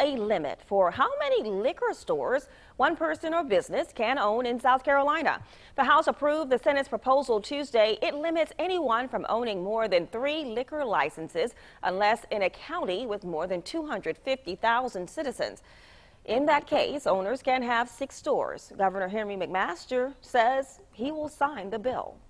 a limit for how many liquor stores one person or business can own in South Carolina. The House approved the Senate's proposal Tuesday. It limits anyone from owning more than 3 liquor licenses unless in a county with more than 250,000 citizens. In that case, owners can have 6 stores. Governor Henry McMaster says he will sign the bill.